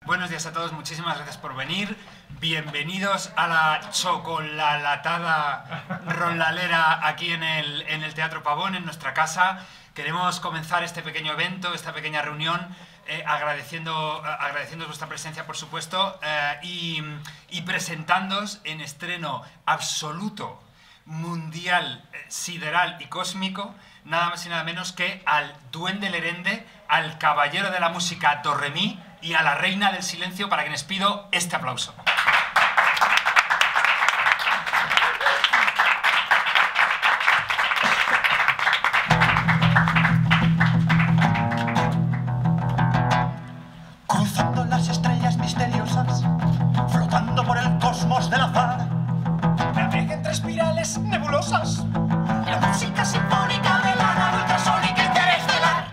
Buenos días a todos, muchísimas gracias por venir. Bienvenidos a la chocolalatada ronlalera aquí en el Teatro Pavón, en nuestra casa. Queremos comenzar este pequeño evento, esta pequeña reunión, agradeciendo vuestra presencia, por supuesto, y presentándoos en estreno absoluto, mundial, sideral y cósmico, nada más y nada menos que al Duende Lerende, al caballero de la música Do Re Mi y a la reina del silencio, para quienes pido este aplauso. Cruzando las estrellas misteriosas, flotando por el cosmos del azar, navega entre espirales nebulosas, la música sinfónica de la nave ultrasónica interestelar,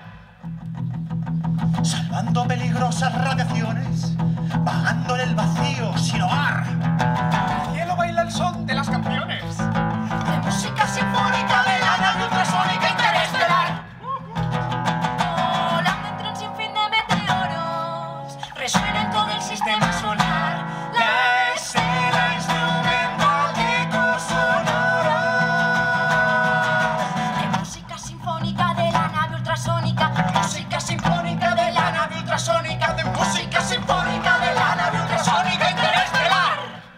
salvando peligrosas radiaciones, vagando en el vacío sin hogar. El cielo baila el son de las canciones, de música sinfónica de la nave ultrasónica interestelar. Volando entre un sinfín de meteoros, resuena en todo el sistema solar La estela instrumental de ecos sonoros. de música sinfónica de la nave ultrasónica, Música sinfónica de la nave ultrasónica, de música sinfónica de la nave ultrasónica interestelar.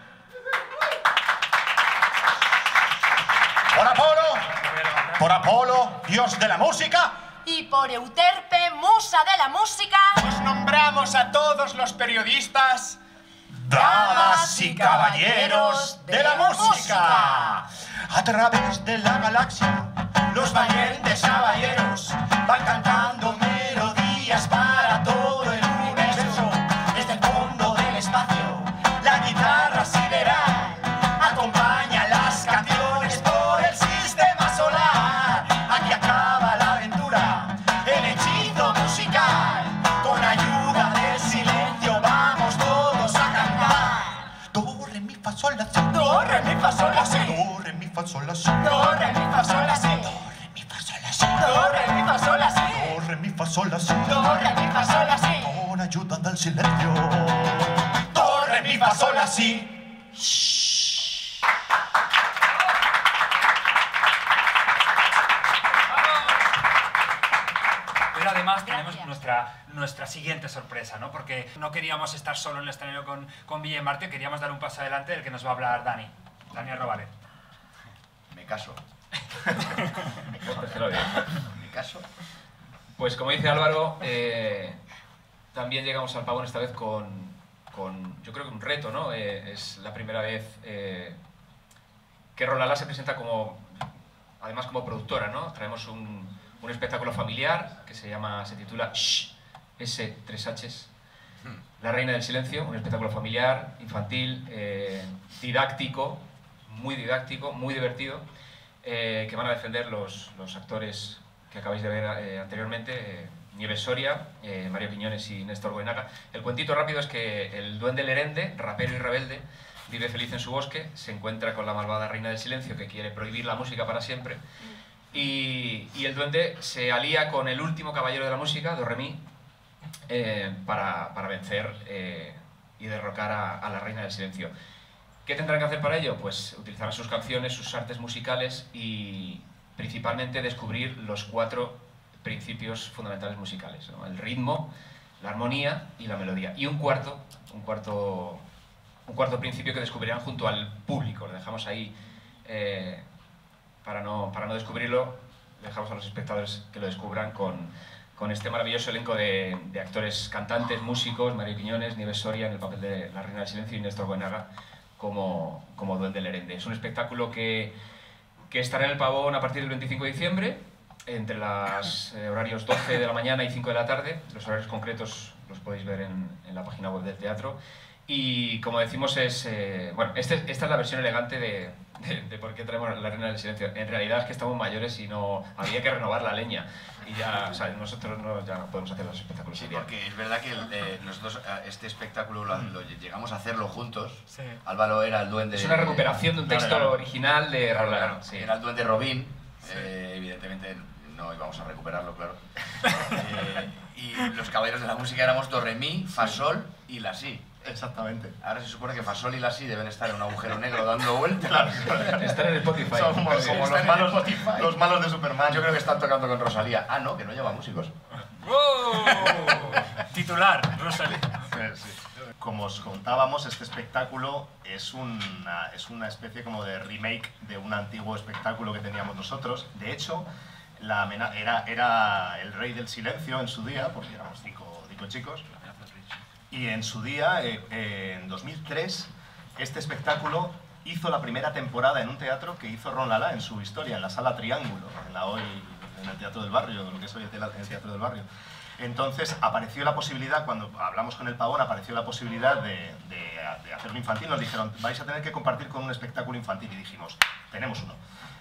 Por Apolo, dios de la música, y por Euterpe, musa de la música, os nombramos a todos los periodistas damas y caballeros de la música. A través de la galaxia, los valientes caballeros van cantando melodías para todo el universo. Desde el fondo del espacio, la guitarra sideral acompaña las canciones por el sistema solar. Aquí acaba la aventura, el hechizo musical. Con ayuda del silencio vamos todos a cantar. Do, re, mi, fa, sol, la, si. Do, re, mi, fa, sol, la, si. Do, re, mi, fa, sol, la, si. Do, re, mi, fa, sol, la, si. Do, re, mi, fa, sol, la, si. Do, re, mi, fa, sol, la, si. Do, re, mi, fa, sol, la, si. Do, re, mi, fa, sol, la, si. Con ayuda del silencio. Do, re, mi, fa, sol, la, si. Pero además Gracias. tenemos nuestra siguiente sorpresa, ¿no? Porque no queríamos estar solo en el escenario con Ville Marte, queríamos dar un paso adelante del que nos va a hablar Dani Arrobale. Me caso. Me caso. Pues como dice Álvaro, también llegamos al Pavón esta vez con yo creo que un reto, ¿no? Es la primera vez que Ronlalá se presenta además como productora, ¿no? Traemos un espectáculo familiar que se titula Shh, S, 3 H's, La Reina del Silencio, un espectáculo familiar, infantil, didáctico, muy divertido, que van a defender los actores que acabáis de ver anteriormente, Nieves Soria, Mario Quiñones y Néstor Goenaga. El cuentito rápido es que el duende Lerende, rapero y rebelde, vive feliz en su bosque, se encuentra con la malvada Reina del Silencio que quiere prohibir la música para siempre, y el duende se alía con el último caballero de la música, Do Re Mi, para vencer y derrocar a la Reina del Silencio. ¿Qué tendrán que hacer para ello? Pues utilizar sus canciones, sus artes musicales y principalmente descubrir los 4 principios fundamentales musicales, ¿no? El ritmo, la armonía y la melodía. Y un cuarto principio que descubrirán junto al público. Lo dejamos ahí para no descubrirlo, dejamos a los espectadores que lo descubran con este maravilloso elenco de actores, cantantes, músicos, Mario Quiñones, Nieves Soria en el papel de la Reina del Silencio y Néstor Goenaga como Duende Lerende. Es un espectáculo que estará en el Pavón a partir del 25 de diciembre, entre los horarios 12 de la mañana y 5 de la tarde. Los horarios concretos los podéis ver en la página web del teatro. Y como decimos, esta es la versión elegante de por qué traemos la Reina del Silencio. En realidad es que estamos mayores y no había que renovar la leña. Y ya, o sea, nosotros ya no podemos hacer los espectáculos. Sí, porque es verdad que nosotros este espectáculo lo llegamos a hacerlo juntos. Sí. Álvaro era el duende... Es una recuperación de un texto original de Ronlalá. Claro, Sí. era el duende Robin. Sí. Evidentemente no íbamos a recuperarlo, claro. Y los caballeros de la música éramos do, re, mi, fa, sol y la, si. Exactamente. Ahora se supone que fa, sol y la, si deben estar en un agujero negro dando vueltas. Claro. Están en el Spotify. Son como Están los en malos, Spotify. los malos de Superman. Yo creo que están tocando con Rosalía. Ah, no, que no lleva músicos. Titular, Rosalía. Sí. Como os contábamos, este espectáculo es una especie como de remake de un antiguo espectáculo que teníamos nosotros. De hecho, era El Rey del Silencio en su día, porque éramos cinco chicos. Y en su día, en 2003, este espectáculo hizo la primera temporada en un teatro que hizo Ron Lala en su historia, en la Sala Triángulo, en el Teatro del Barrio, lo que es hoy el Teatro del Barrio. Entonces apareció la posibilidad, cuando hablamos con el Pavón, apareció la posibilidad de hacer un infantil. Nos dijeron, vais a tener que compartir con un espectáculo infantil. Y dijimos, tenemos uno.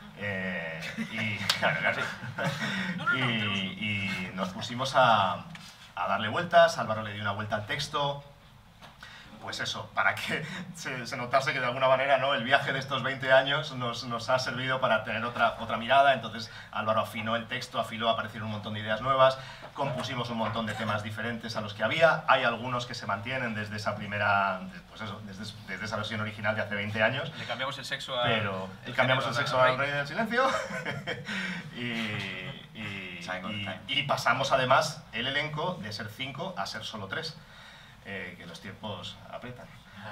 Y nos pusimos a darle vueltas. Álvaro le dio una vuelta al texto. Pues eso, para que se notase que de alguna manera, ¿no?, el viaje de estos 20 años nos ha servido para tener otra mirada. Entonces Álvaro afinó el texto, aparecieron un montón de ideas nuevas, compusimos un montón de temas diferentes a los que había. Hay algunos que se mantienen desde esa primera, pues eso, desde esa versión original de hace 20 años. Le cambiamos el sexo cambiamos el sexo al Rey del Silencio. Y pasamos además el elenco de ser 5 a ser solo 3. Que los tiempos aprietan.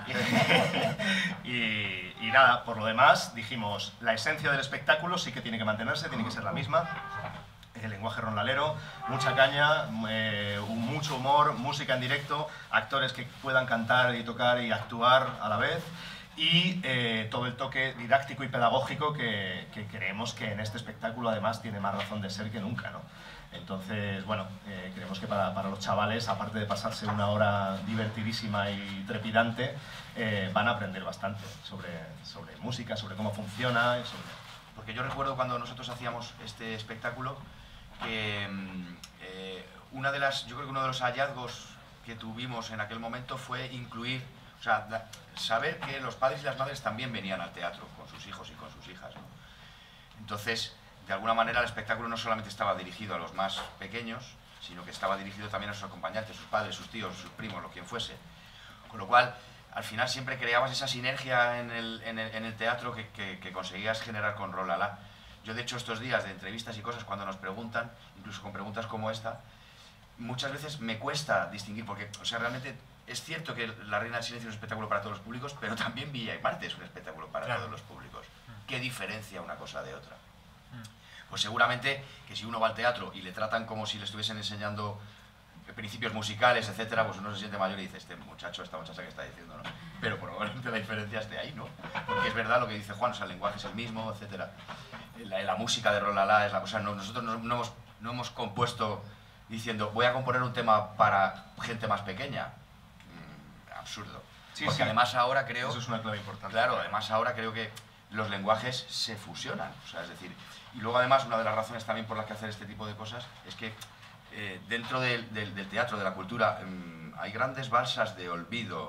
Y nada, por lo demás, dijimos, la esencia del espectáculo sí que tiene que mantenerse, tiene que ser la misma. El lenguaje ronlalero, mucha caña, mucho humor, música en directo, actores que puedan cantar y tocar y actuar a la vez. Y todo el toque didáctico y pedagógico que creemos que en este espectáculo además tiene más razón de ser que nunca, ¿no? Entonces, bueno, creemos que para los chavales, aparte de pasarse una hora divertidísima y trepidante, van a aprender bastante sobre música, sobre cómo funciona. Porque yo recuerdo cuando nosotros hacíamos este espectáculo que yo creo que uno de los hallazgos que tuvimos en aquel momento fue incluir, o sea, saber que los padres y las madres también venían al teatro con sus hijos y con sus hijas, ¿no? Entonces, de alguna manera el espectáculo no solamente estaba dirigido a los más pequeños, sino que estaba dirigido también a sus acompañantes, sus padres, sus tíos, sus primos, lo quien fuese. Con lo cual, al final siempre creabas esa sinergia en el teatro que conseguías generar con Ron Lala. Yo, de hecho, estos días de entrevistas y cosas, cuando nos preguntan, incluso con preguntas como esta, muchas veces me cuesta distinguir, porque, o sea, realmente es cierto que La Reina del Silencio es un espectáculo para todos los públicos, pero también Villa y Marte es un espectáculo para todos los públicos. ¿Qué diferencia una cosa de otra? Pues seguramente que si uno va al teatro y le tratan como si le estuviesen enseñando principios musicales, etcétera, pues uno se siente mayor y dice, esta muchacha que está diciendo, ¿no? Pero probablemente la diferencia esté ahí, ¿no? Porque es verdad lo que dice Juan, o sea, el lenguaje es el mismo, etcétera. La música de Ron Lala es la cosa, nosotros no hemos compuesto diciendo, voy a componer un tema para gente más pequeña. Absurdo. Sí, porque sí. además ahora creo... Eso es una clave importante. Claro, además ahora creo que los lenguajes se fusionan, o sea, es decir... Y luego además una de las razones también por las que hacer este tipo de cosas es que dentro del teatro, de la cultura, hay grandes balsas de olvido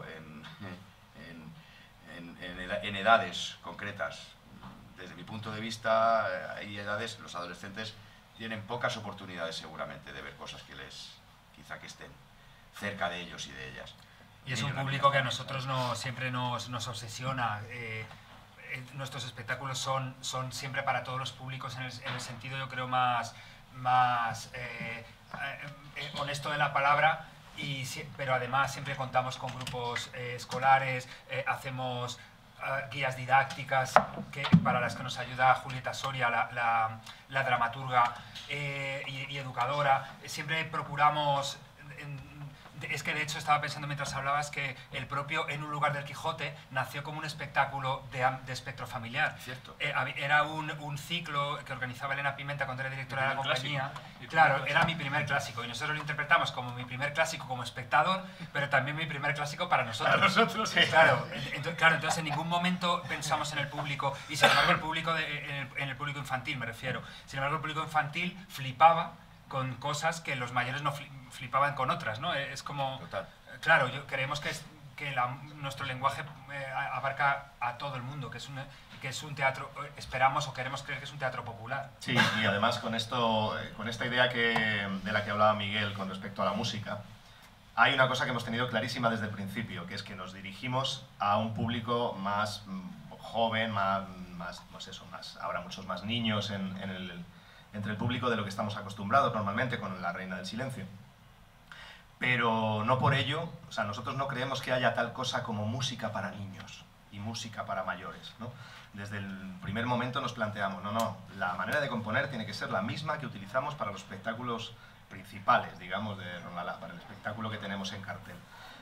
en edades concretas. Desde mi punto de vista, hay edades, los adolescentes tienen pocas oportunidades seguramente de ver cosas que quizá que estén cerca de ellos y de ellas. Y es un público que a nosotros siempre nos obsesiona. Nuestros espectáculos son siempre para todos los públicos en el sentido, yo creo, más honesto de la palabra, pero además siempre contamos con grupos escolares, hacemos guías didácticas para las que nos ayuda Julieta Soria, la dramaturga y educadora. Siempre procuramos... Es que de hecho estaba pensando mientras hablabas que el propio En un lugar del Quijote nació como un espectáculo de espectro familiar. Cierto. Era un ciclo que organizaba Elena Pimenta cuando era directora de la compañía. Claro, era mi primer clásico y nosotros lo interpretamos como mi primer clásico como espectador, pero también mi primer clásico para nosotros. Para nosotros, sí. Claro, entonces en ningún momento pensamos en el público, y sin embargo el público en el público infantil me refiero, sin embargo el público infantil flipaba con cosas que los mayores no flipaban con otras, ¿no? Es como... Total. Claro, creemos que que nuestro lenguaje abarca a todo el mundo, que es un teatro, esperamos o queremos creer que es un teatro popular. Sí, y además con esta idea de la que hablaba Miguel con respecto a la música, hay una cosa que hemos tenido clarísima desde el principio, que es que nos dirigimos a un público más joven, habrá muchos más niños entre el público de lo que estamos acostumbrados normalmente con La Reina del Silencio. Pero no por ello, o sea, nosotros no creemos que haya tal cosa como música para niños y música para mayores, ¿no? Desde el primer momento nos planteamos, no, la manera de componer tiene que ser la misma que utilizamos para los espectáculos principales, digamos, de Ronalá, para el espectáculo que tenemos en cartel.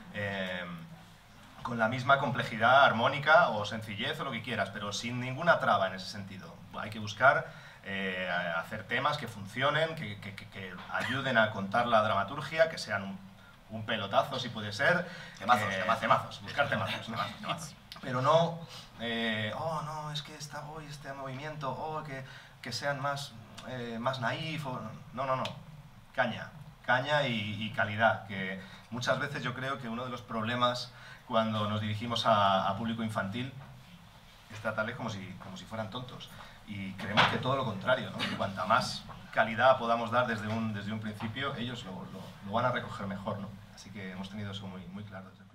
Con la misma complejidad armónica o sencillez o lo que quieras, pero sin ninguna traba en ese sentido. Hay que buscar hacer temas que funcionen, que ayuden a contar la dramaturgia, que sean un pelotazo si puede ser. Temazos, buscar temazos. Pero no, no, es que está hoy este movimiento, que sean más naif, no. Caña y calidad, que muchas veces yo creo que uno de los problemas cuando nos dirigimos a público infantil es tratarles como si fueran tontos. Y creemos que todo lo contrario, ¿no? Que cuanta más calidad podamos dar desde un principio, ellos lo van a recoger mejor, ¿no? Así que hemos tenido eso muy claro desde el principio.